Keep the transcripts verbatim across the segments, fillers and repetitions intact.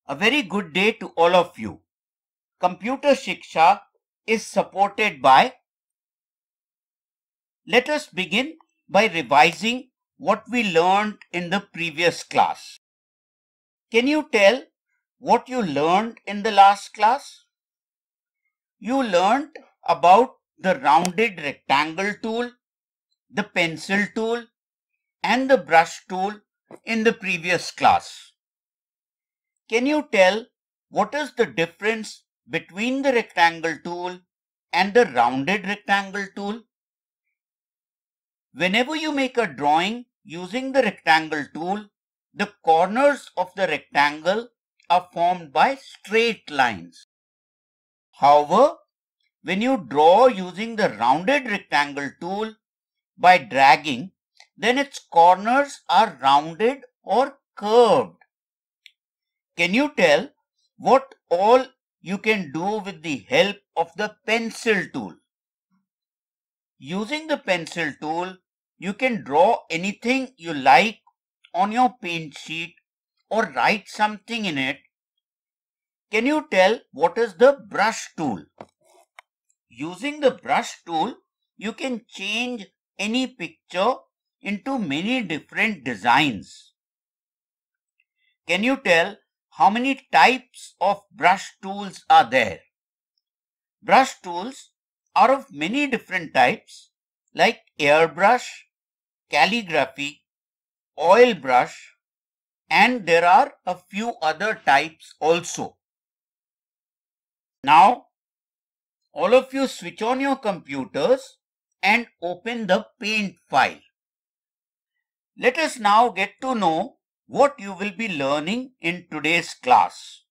A very good day to all of you. Computer Shiksha is supported by. Let us begin by revising what we learned in the previous class. Can you tell what you learned in the last class? You learned about the rounded rectangle tool, the pencil tool, and the brush tool in the previous class. Can you tell what is the difference between the rectangle tool and the rounded rectangle tool? Whenever you make a drawing using the rectangle tool, the corners of the rectangle are formed by straight lines. However, when you draw using the rounded rectangle tool by dragging, then its corners are rounded or curved. Can you tell what all you can do with the help of the pencil tool? Using the pencil tool, you can draw anything you like on your paint sheet or write something in it. Can you tell what is the brush tool? Using the brush tool, you can change any picture into many different designs. Can you tell how many types of brush tools are there? Brush tools are of many different types like airbrush, calligraphy, oil brush, and there are a few other types also. Now, all of you switch on your computers and open the paint file. Let us now get to know what you will be learning in today's class.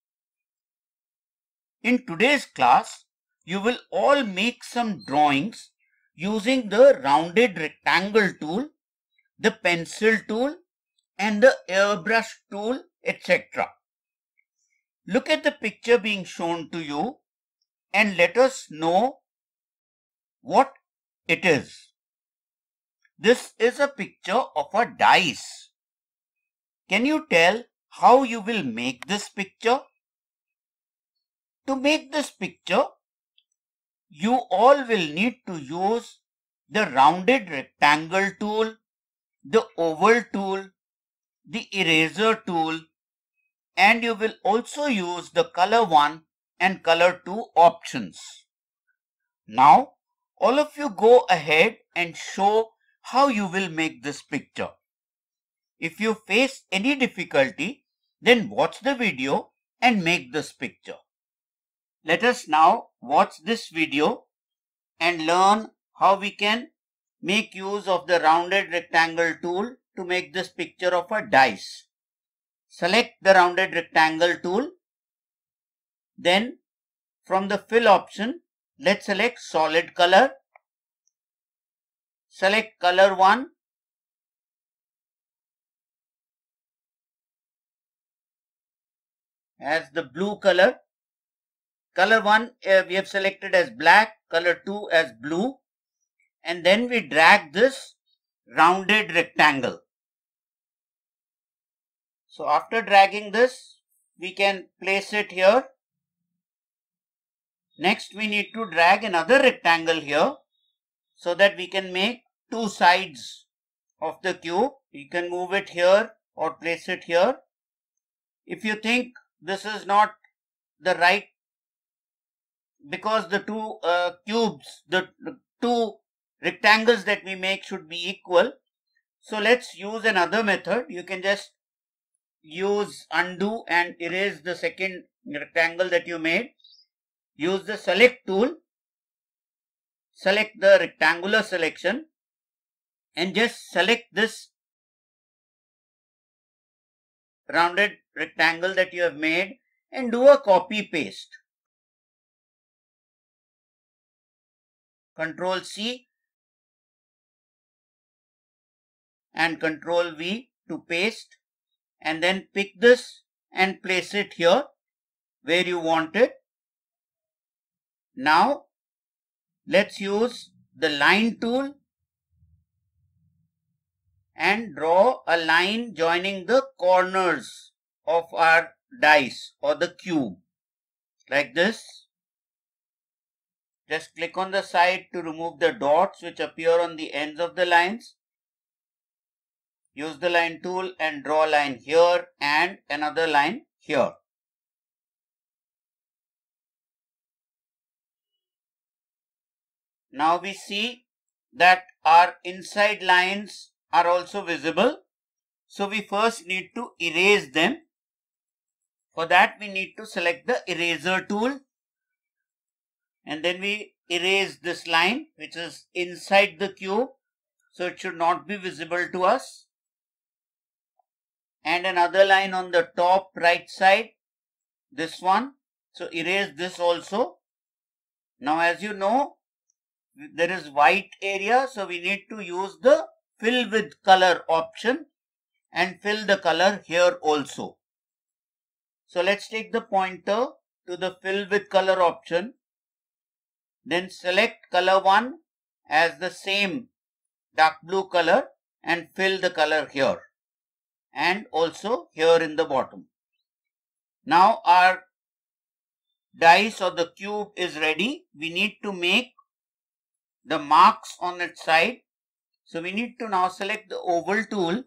In today's class, you will all make some drawings using the rounded rectangle tool, the pencil tool, and the airbrush tool, et cetera. Look at the picture being shown to you and let us know what it is. This is a picture of a dice. Can you tell how you will make this picture? To make this picture, you all will need to use the rounded rectangle tool, the oval tool, the eraser tool, and you will also use the color one and color two options. Now, all of you go ahead and show how you will make this picture. If you face any difficulty, then watch the video and make this picture. Let us now watch this video and learn how we can make use of the rounded rectangle tool to make this picture of a dice. Select the rounded rectangle tool. Then from the fill option, let's select solid color. Select color one. As the blue color. Color one uh, we have selected as black, color two as blue, and then we drag this rounded rectangle. So after dragging this, we can place it here. Next we need to drag another rectangle here so that we can make two sides of the cube. You can move it here or place it here. If you think this is not the right, because the two uh, cubes, the, the two rectangles that we make should be equal. So let's use another method. You can just use undo and erase the second rectangle that you made. Use the select tool. Select the rectangular selection and just select this rounded rectangle that you have made and do a copy paste. Control C and Control V to paste, and then pick this and place it here where you want it. Now let's use the line tool and draw a line joining the corners of our dice or the cube like this. Just click on the side to remove the dots which appear on the ends of the lines. Use the line tool and draw a line here and another line here. Now we see that our inside lines are also visible. So we first need to erase them. For that we need to select the eraser tool. And then we erase this line which is inside the cube. So it should not be visible to us. And another line on the top right side. This one. So erase this also. Now as you know, there is white area, so we need to use the fill with color option and fill the color here also. So let's take the pointer to the fill with color option. Then select color one as the same dark blue color and fill the color here and also here in the bottom. Now our dice or the cube is ready. We need to make the marks on its side. So we need to now select the oval tool.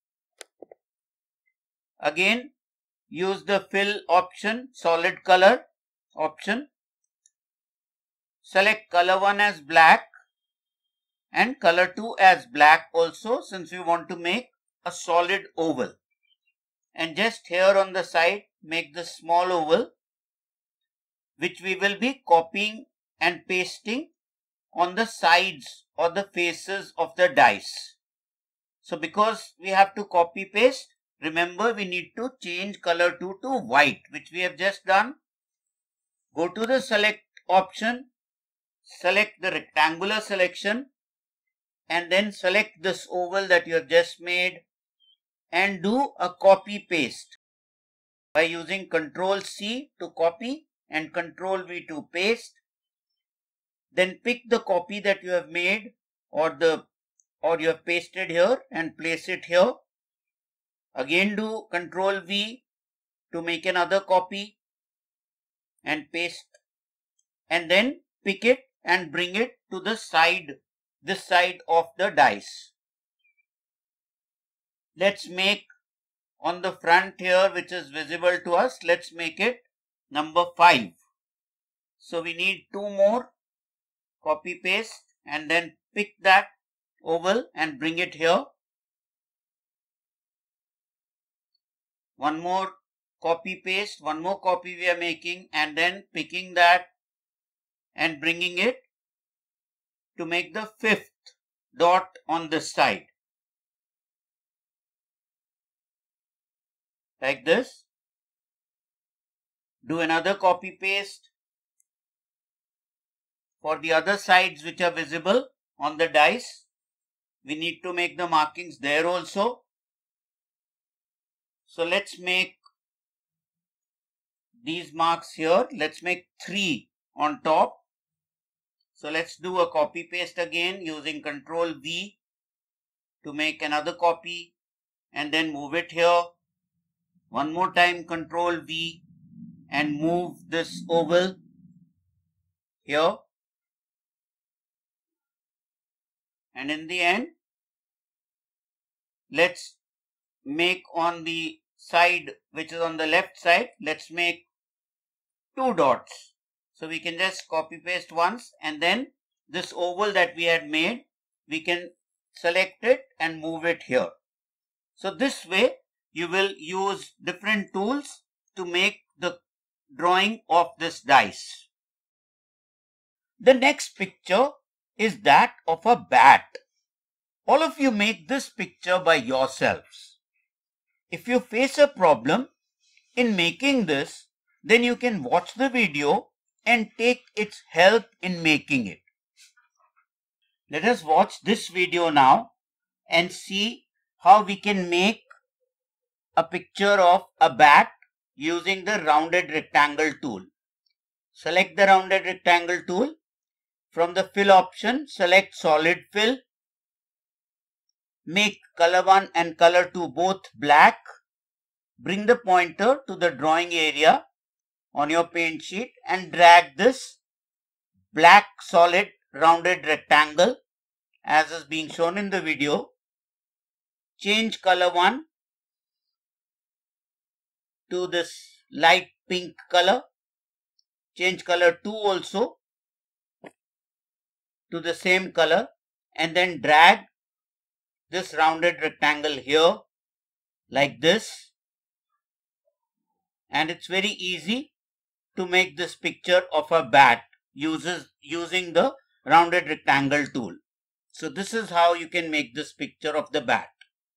Again, use the fill option, solid color option. Select color one as black and color two as black also, since we want to make a solid oval. And just here on the side, make the small oval, which we will be copying and pasting on the sides or the faces of the dice. So because we have to copy paste, remember we need to change color two to white, which we have just done. Go to the select option, select the rectangular selection and then select this oval that you have just made and do a copy paste by using control C to copy and control V to paste. Then pick the copy that you have made or the or you have pasted here and place it here. Again do control V to make another copy and paste, and then pick it and bring it to the side, this side of the dice. Let's make on the front here, which is visible to us, let's make it number five. So we need two more. Copy paste and then pick that oval and bring it here. One more copy paste, one more copy we are making and then picking that and bringing it to make the fifth dot on this side. Like this. Do another copy paste for the other sides which are visible on the dice. We need to make the markings there also. So let's make these marks here. Let's make three on top. So let's do a copy paste again using control V to make another copy and then move it here. One more time control V and move this oval here. And in the end, let's make on the side which is on the left side, let's make two dots. So we can just copy paste once and then this oval that we had made, we can select it and move it here. So this way you will use different tools to make the drawing of this dice. The next picture is that of a bat. All of you make this picture by yourselves. If you face a problem in making this, then you can watch the video and take its help in making it. Let us watch this video now and see how we can make a picture of a bat using the rounded rectangle tool. Select the rounded rectangle tool. From the fill option, select solid fill. Make color one and color two both black. bring the pointer to the drawing area on your paint sheet and drag this black solid rounded rectangle as is being shown in the video. Change color one to this light pink color. Change color two also to the same color, and then drag this rounded rectangle here like this. And it's very easy to make this picture of a bat uses using the rounded rectangle tool. So this is how you can make this picture of the bat.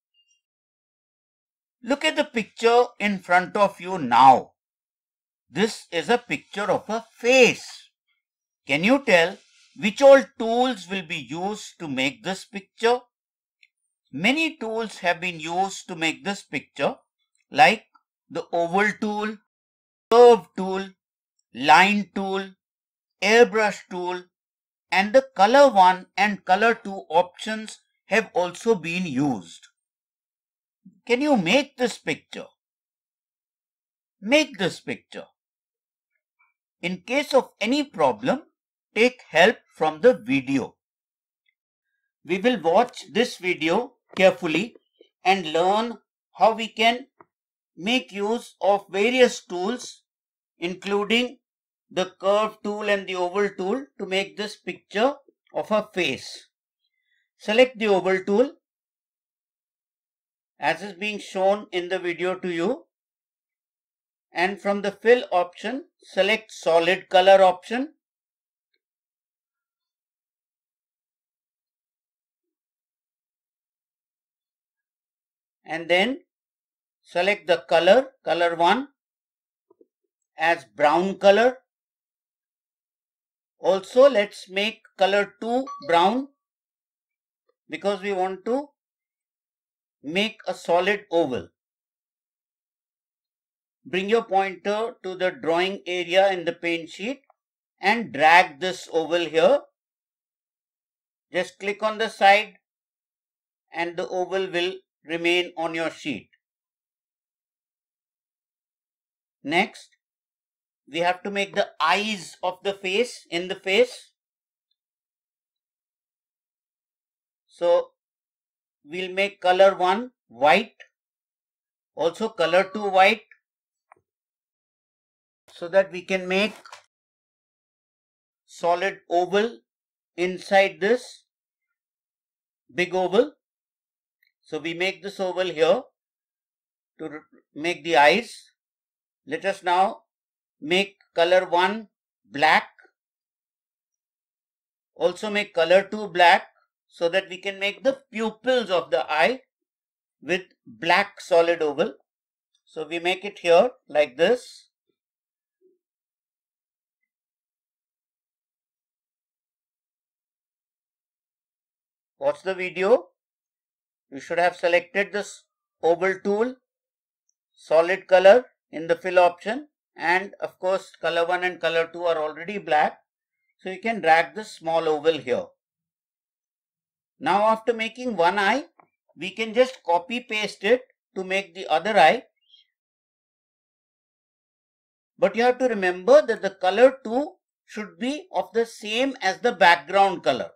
Look at the picture in front of you now. This is a picture of a face. Can you tell which all tools will be used to make this picture? Many tools have been used to make this picture, like the oval tool, curve tool, line tool, airbrush tool, and the color one and color two options have also been used. Can you make this picture? Make this picture. In case of any problem, take help from the video. We will watch this video carefully and learn how we can make use of various tools, including the curve tool and the oval tool, to make this picture of a face. Select the oval tool as is being shown in the video to you, and from the fill option select solid color option. And then select the color, color one as brown color. Also let's make color two brown because we want to make a solid oval. Bring your pointer to the drawing area in the paint sheet and drag this oval here. Just click on the side and the oval will remain on your sheet. Next, we have to make the eyes of the face in the face. So we'll make color one white, also color two white, so that we can make solid oval inside this big oval. So we make this oval here to make the eyes. Let us now make color one black. Also make color two black so that we can make the pupils of the eye with black solid oval. So we make it here like this. Watch the video. You should have selected this oval tool, solid color in the fill option, and of course color one and color two are already black. So you can drag this small oval here. Now after making one eye, we can just copy paste it to make the other eye. But you have to remember that the color two should be of the same as the background color.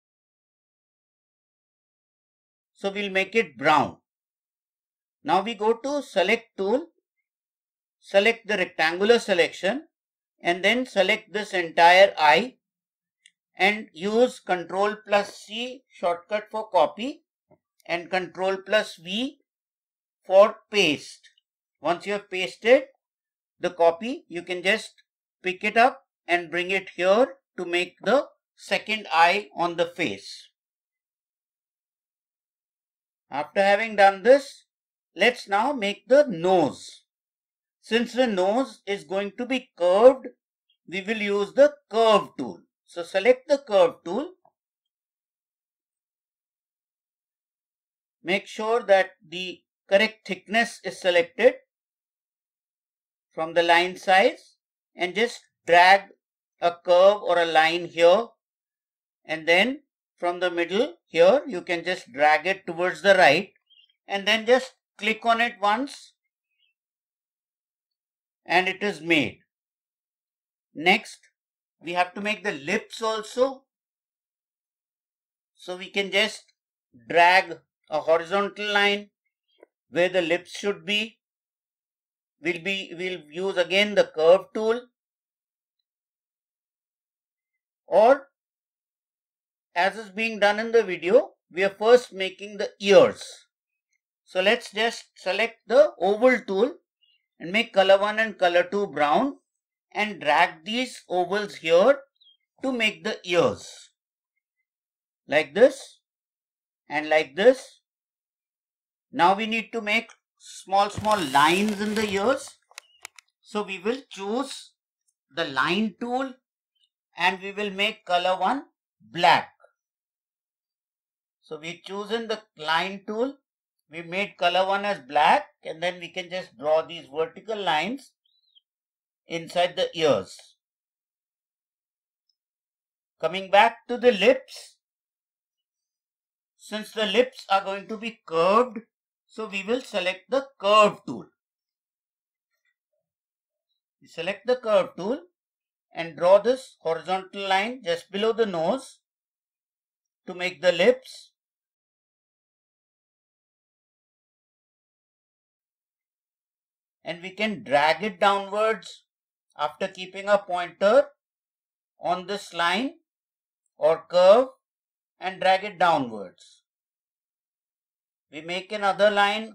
So we'll make it brown. Now we go to select tool, select the rectangular selection, and then select this entire eye and use control plus C shortcut for copy and control plus V for paste. Once you have pasted the copy, you can just pick it up and bring it here to make the second eye on the face. After having done this, let's now make the nose. Since the nose is going to be curved, we will use the curve tool. So select the curve tool. Make sure that the correct thickness is selected from the line size and just drag a curve or a line here, and then from the middle here you can just drag it towards the right and then just click on it once and it is made. Next, we have to make the lips also. So we can just drag a horizontal line where the lips should be. We'll be we'll use again the curve tool, or as is being done in the video, we are first making the ears. So let's just select the oval tool and make color one and color two brown and drag these ovals here to make the ears. Like this and like this. Now we need to make small small lines in the ears. So we will choose the line tool and we will make color one black. So we chosen the line tool, we made color one as black, and then we can just draw these vertical lines inside the ears. Coming back to the lips, since the lips are going to be curved, so we will select the curve tool. We select the curve tool and draw this horizontal line just below the nose to make the lips. And we can drag it downwards after keeping a pointer on this line or curve and drag it downwards. We make another line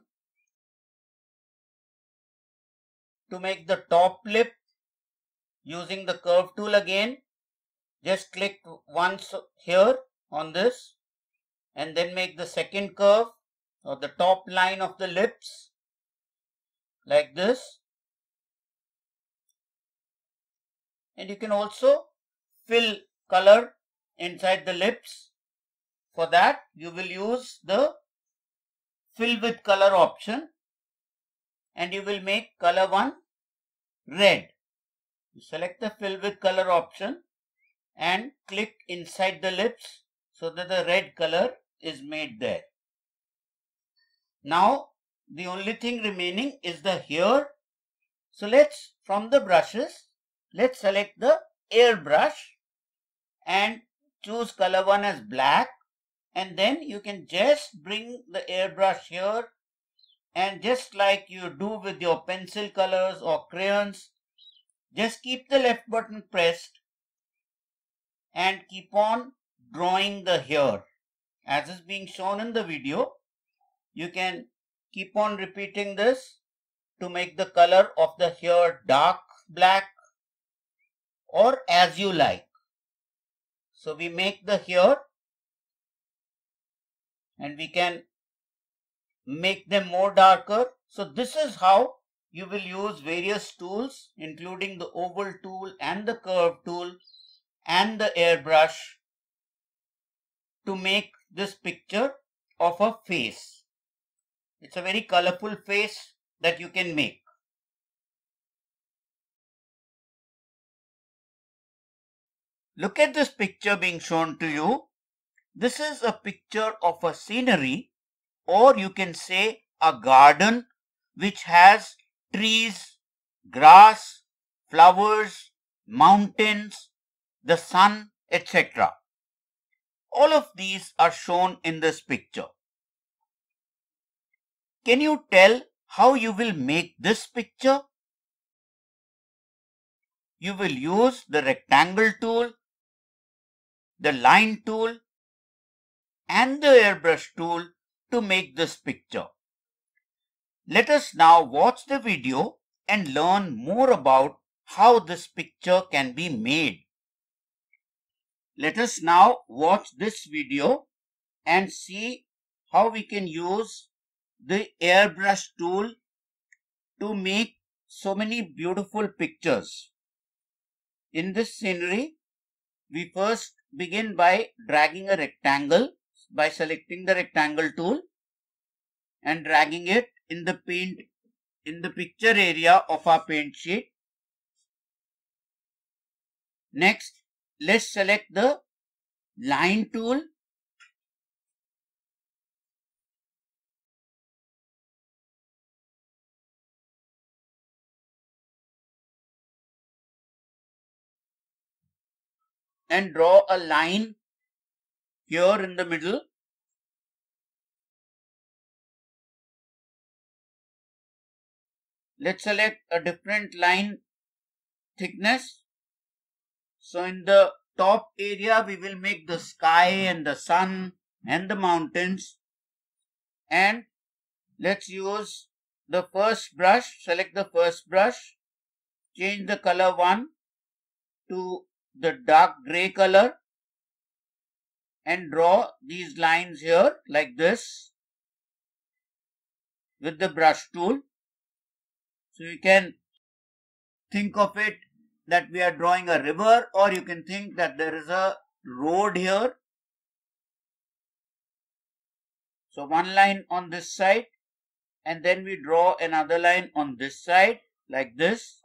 to make the top lip using the curve tool again. Just click once here on this and then make the second curve or the top line of the lips like this. And you can also fill color inside the lips. For that, you will use the fill with color option and you will make color one red. You select the fill with color option and click inside the lips so that the red color is made there. Now the only thing remaining is the hair. So let's, from the brushes, let's select the airbrush and choose color one as black, and then you can just bring the airbrush here and just like you do with your pencil colors or crayons, just keep the left button pressed and keep on drawing the hair as is being shown in the video. You can keep on repeating this to make the color of the hair dark black or as you like. So we make the hair and we can make them more darker. So this is how you will use various tools including the oval tool and the curve tool and the airbrush to make this picture of a face. It's a very colorful face that you can make. Look at this picture being shown to you. This is a picture of a scenery, or you can say a garden which has trees, grass, flowers, mountains, the sun, et cetera. All of these are shown in this picture. Can you tell how you will make this picture? You will use the rectangle tool, the line tool, and the airbrush tool to make this picture. Let us now watch the video and learn more about how this picture can be made. Let us now watch this video and see how we can use the airbrush tool to make so many beautiful pictures. In this scenery, we first begin by dragging a rectangle by selecting the rectangle tool and dragging it in the paint in the picture area of our paint sheet. Next, let's select the line tool and draw a line here in the middle. Let's select a different line thickness. So in the top area, we will make the sky and the sun and the mountains. And let's use the first brush. Select the first brush. Change the color one to the dark gray color. And draw these lines here like this with the brush tool. So you can think of it that we are drawing a river, or you can think that there is a road here. So one line on this side, and then we draw another line on this side like this.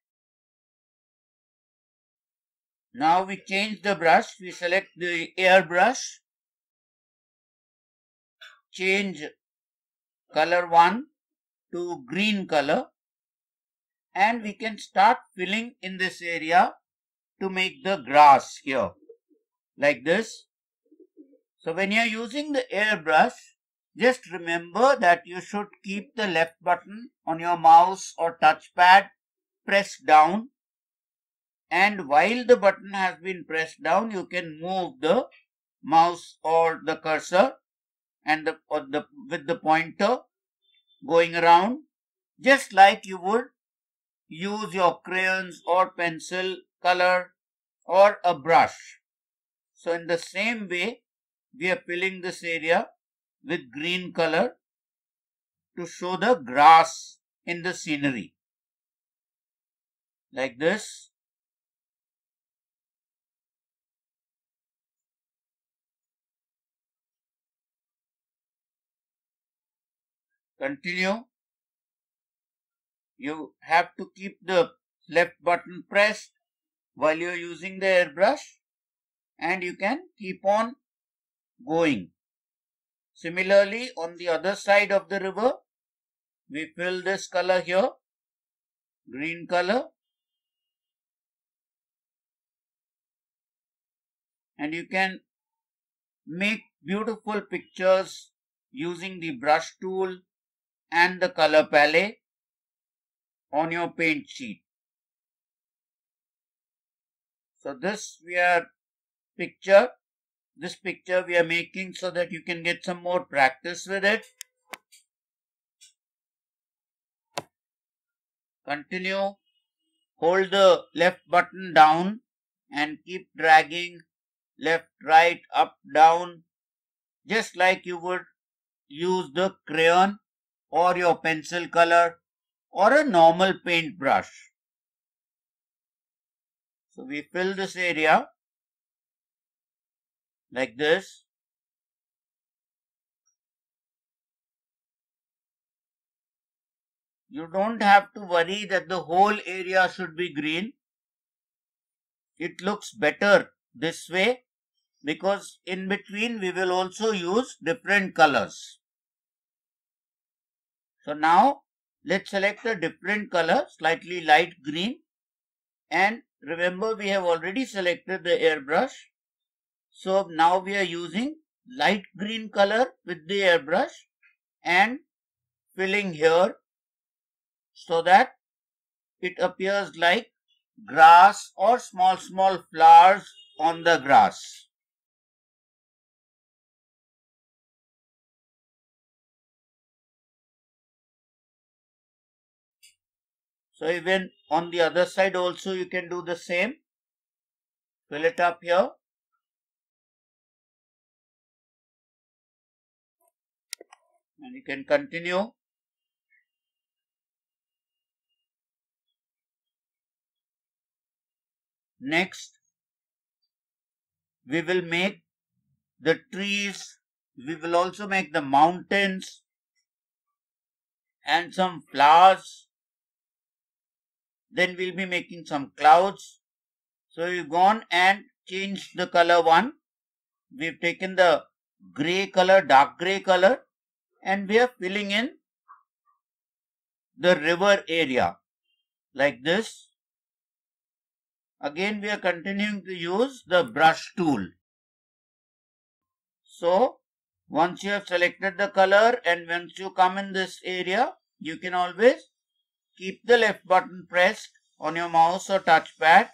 Now we change the brush. We select the airbrush. Change color one to green color. And we can start filling in this area to make the grass here like this. So when you are using the airbrush, just remember that you should keep the left button on your mouse or touchpad pressed down. And while the button has been pressed down, you can move the mouse or the cursor and the, or the with the pointer going around, just like you would use your crayons or pencil, color or a brush. So in the same way, we are filling this area with green color to show the grass in the scenery like this. Continue. You have to keep the left button pressed while you are using the airbrush, and you can keep on going. Similarly, on the other side of the river, we fill this color here, green color, and you can make beautiful pictures using the brush tool and the color palette on your paint sheet. So this we are picture, this picture we are making so that you can get some more practice with it. Continue. Hold the left button down and keep dragging left, right, up, down, just like you would use the crayon or your pencil color or a normal paintbrush. So we fill this area like this. You don't have to worry that the whole area should be green. It looks better this way because in between we will also use different colors. So now let's select a different color, slightly light green, and remember we have already selected the airbrush. So now we are using light green color with the airbrush and filling here so that it appears like grass or small small flowers on the grass. So even on the other side also you can do the same. Fill it up here. And you can continue. Next, we will make the trees. We will also make the mountains and some flowers. Then we'll be making some clouds. So we've gone and changed the color one. We've taken the gray color, dark gray color, and we are filling in the river area like this. Again we are continuing to use the brush tool. So once you have selected the color and once you come in this area, you can always keep the left button pressed on your mouse or touchpad.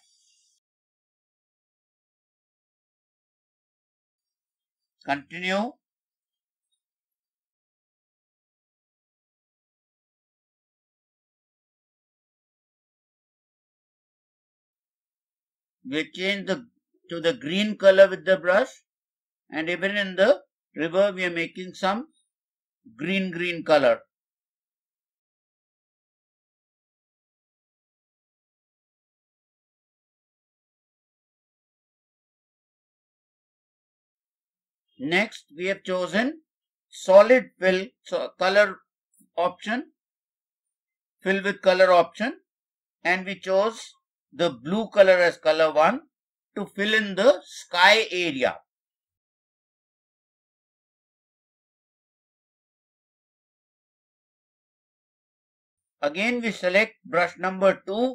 Continue. We change the to the green color with the brush, and even in the river we are making some green green color. Next we have chosen solid fill, so color option, fill with color option, and we chose the blue color as color one to fill in the sky area. Again we select brush number two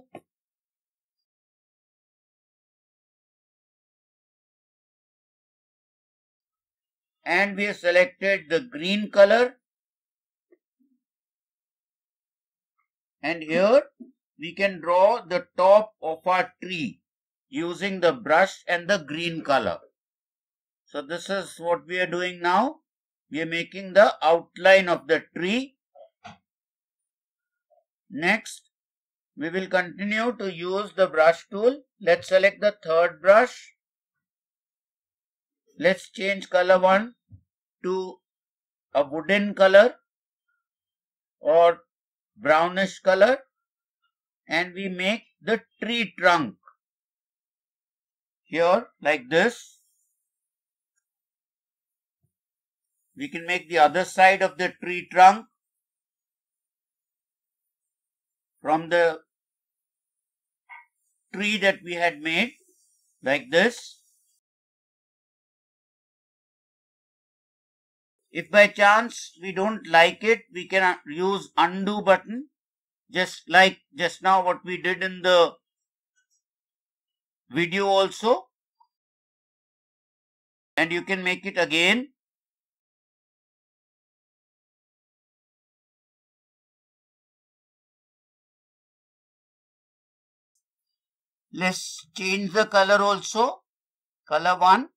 and we have selected the green color, and here we can draw the top of our tree using the brush and the green color. So this is what we are doing now. We are making the outline of the tree. Next, we will continue to use the brush tool. Let's select the third brush. Let's change color one to a wooden color or brownish color, and we make the tree trunk here like this. We can make the other side of the tree trunk from the tree that we had made like this. If by chance we don't like it, we can use undo button, just like just now what we did in the video also, and you can make it again. Let's change the color also, color one,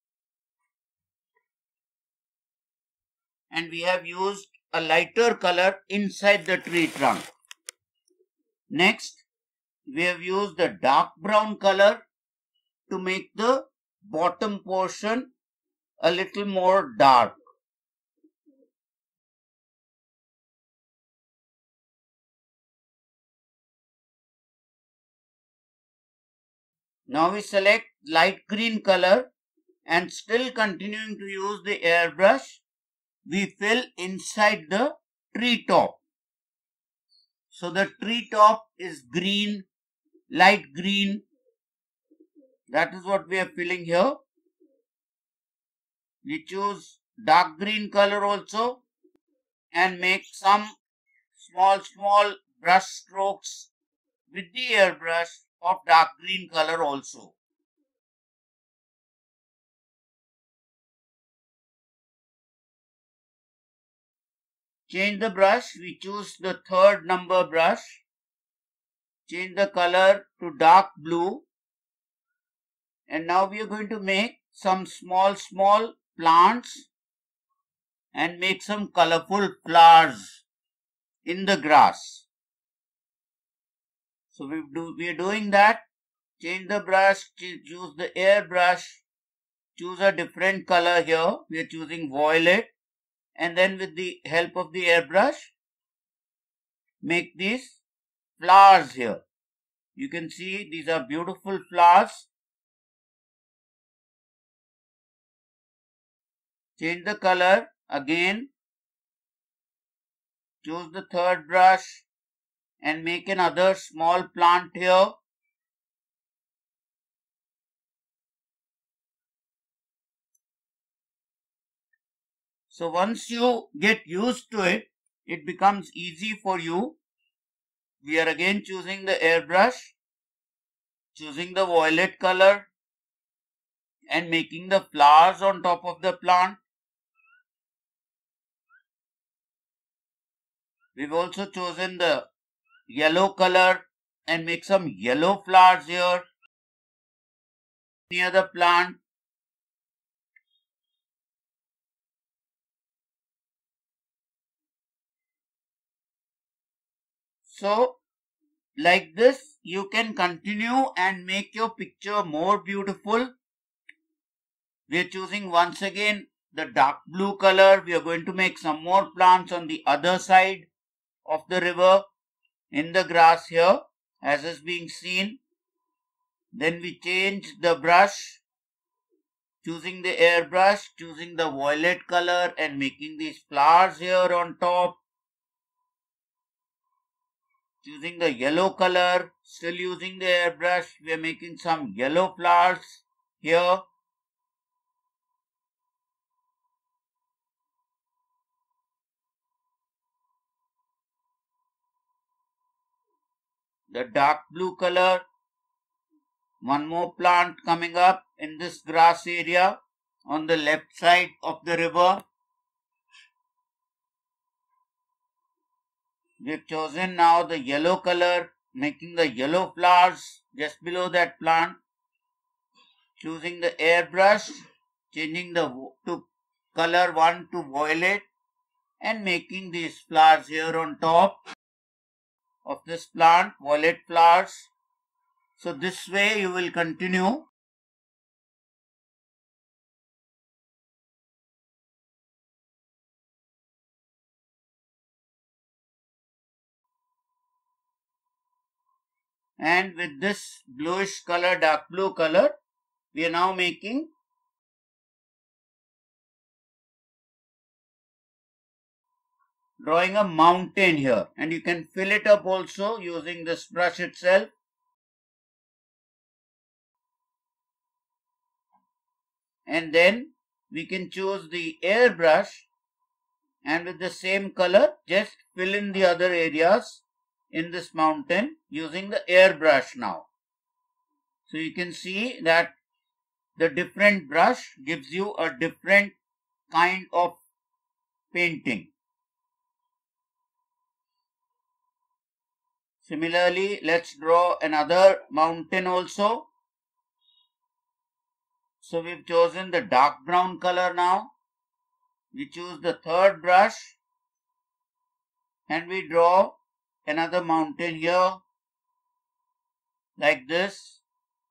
and we have used a lighter color inside the tree trunk. Next, we have used the dark brown color to make the bottom portion a little more dark. Now we select light green color, and still continuing to use the airbrush, we fill inside the tree top. So the tree top is green, light green. That is what we are filling here. We choose dark green color also and make some small small brush strokes with the airbrush of dark green color also. Change the brush, we choose the third number brush. Change the color to dark blue. And now we are going to make some small small plants and make some colorful flowers in the grass. So we do we are doing that. Change the brush, choose the airbrush, choose a different color here. We are choosing violet, and then with the help of the airbrush, make these flowers here. You can see these are beautiful flowers. Change the color again. Choose the third brush and make another small plant here. So once you get used to it, it becomes easy for you. We are again choosing the airbrush. choosing the violet color and making the flowers on top of the plant. We've also chosen the yellow color and make some yellow flowers here near the plant. So, like this, you can continue and make your picture more beautiful. We are choosing once again the dark blue color. We are going to make some more plants on the other side of the river in the grass here, as is being seen. Then we change the brush, choosing the airbrush, choosing the violet color and making these flowers here on top. Choosing the yellow color, still using the airbrush, we are making some yellow flowers here. The dark blue color, one more plant coming up in this grass area on the left side of the river. We've chosen now the yellow color, making the yellow flowers just below that plant. Choosing the airbrush, changing the to color one to violet and making these flowers here on top of this plant, violet flowers. So this way you will continue. And with this bluish color, dark blue color, we are now making drawing a mountain here, and you can fill it up also using this brush itself. And then we can choose the airbrush and with the same color just fill in the other areas in this mountain using the airbrush now. So you can see that the different brush gives you a different kind of painting. Similarly, let's draw another mountain also. So we've chosen the dark brown color now. We choose the third brush and we draw another mountain here like this.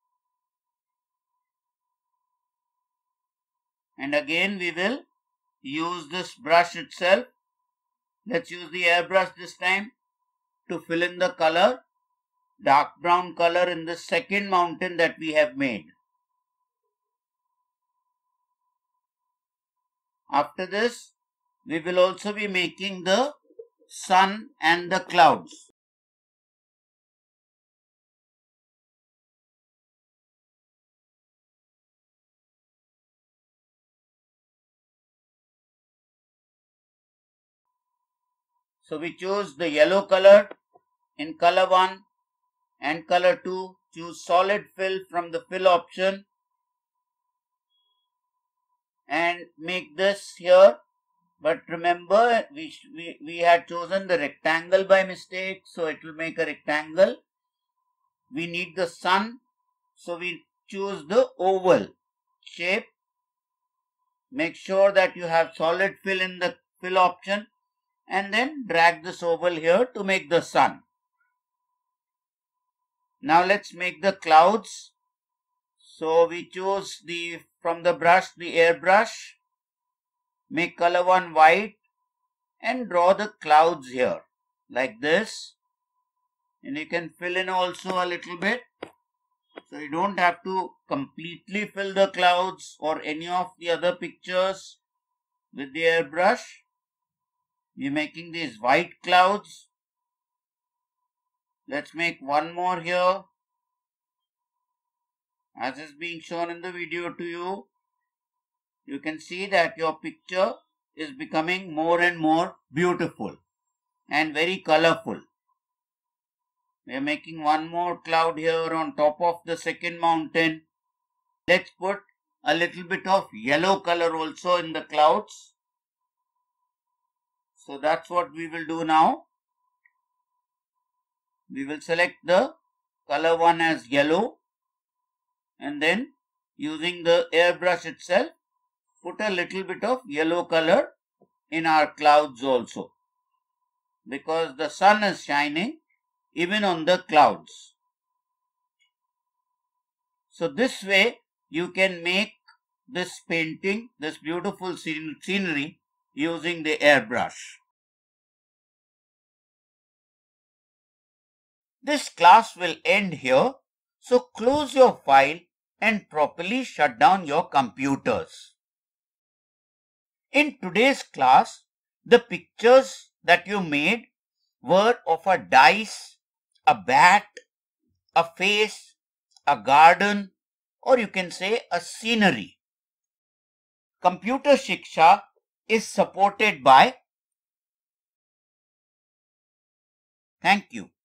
And again we will use this brush itself. Let's use the airbrush this time to fill in the color, dark brown color in the second mountain that we have made. After this, we will also be making the sun and the clouds. So we choose the yellow color in color one and color two. Choose solid fill from the fill option and make this here. But remember, we, we, we had chosen the rectangle by mistake, so it will make a rectangle. We need the sun, so we choose the oval shape. Make sure that you have solid fill in the fill option and then drag this oval here to make the sun. Now let's make the clouds. So we choose the from the brush, the airbrush, make color one white and draw the clouds here like this. And you can fill in also a little bit. So you don't have to completely fill the clouds or any of the other pictures with the airbrush. We're making these white clouds. Let's make one more here. As is being shown in the video to you, you can see that your picture is becoming more and more beautiful and very colorful. We are making one more cloud here on top of the second mountain. Let's put a little bit of yellow color also in the clouds. So that's what we will do now. We will select the color one as yellow and then using the airbrush itself, put a little bit of yellow color in our clouds also, because the sun is shining even on the clouds. So this way you can make this painting, this beautiful scene scenery using the airbrush. This class will end here, so close your file and properly shut down your computers. In today's class, the pictures that you made were of a dice, a bat, a face, a garden, or you can say a scenery. Computer Shiksha is supported by. Thank you.